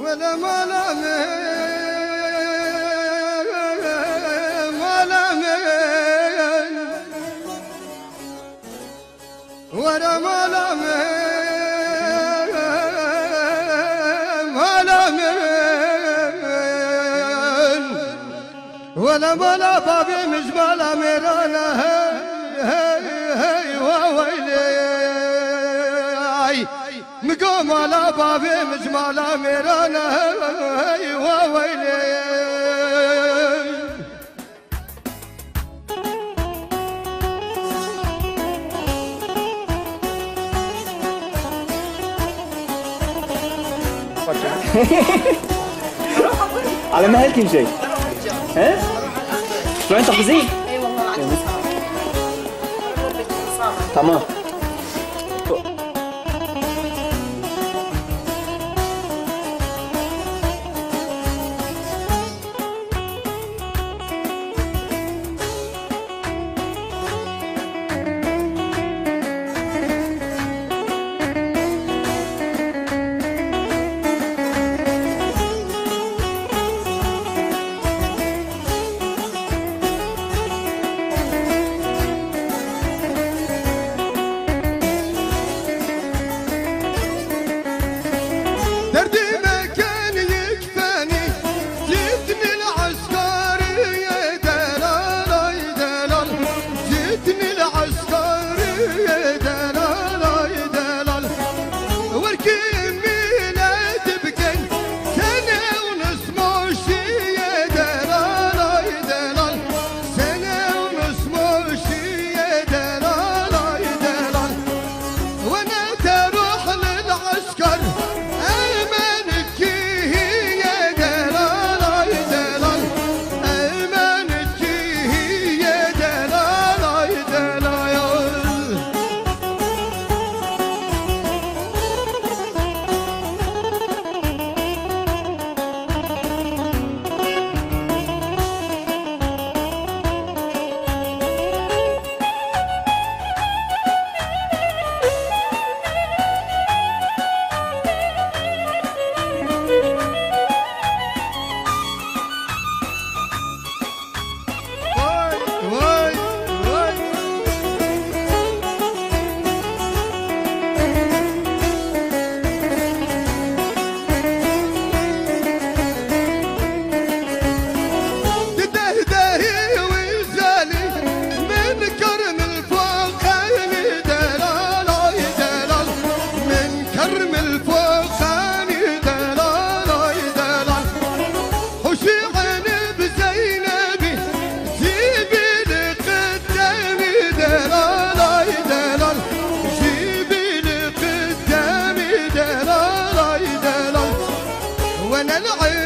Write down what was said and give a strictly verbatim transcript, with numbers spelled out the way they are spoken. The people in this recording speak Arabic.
ولا ملامين ملامين ولا ملامين ملامين ولا ملا بابي مش ملا ميرانا هي هي وويلي مقوم على بابي مش ملا ميرانا هي وويلي على مهلك مشي ها؟ شو انت تحفظين؟ اي والله العظيم تمام دردي ما كان يكفاني جيتني العسكري يا دلال يا دلال جيتني العسكري يا دلال يا دلال وركي ميلاد بكن سنة ونص ماشي يا دلال يا دلال سنة ونص ماشي يا دلال يا دلال وانا تروح للعسكر وانا العين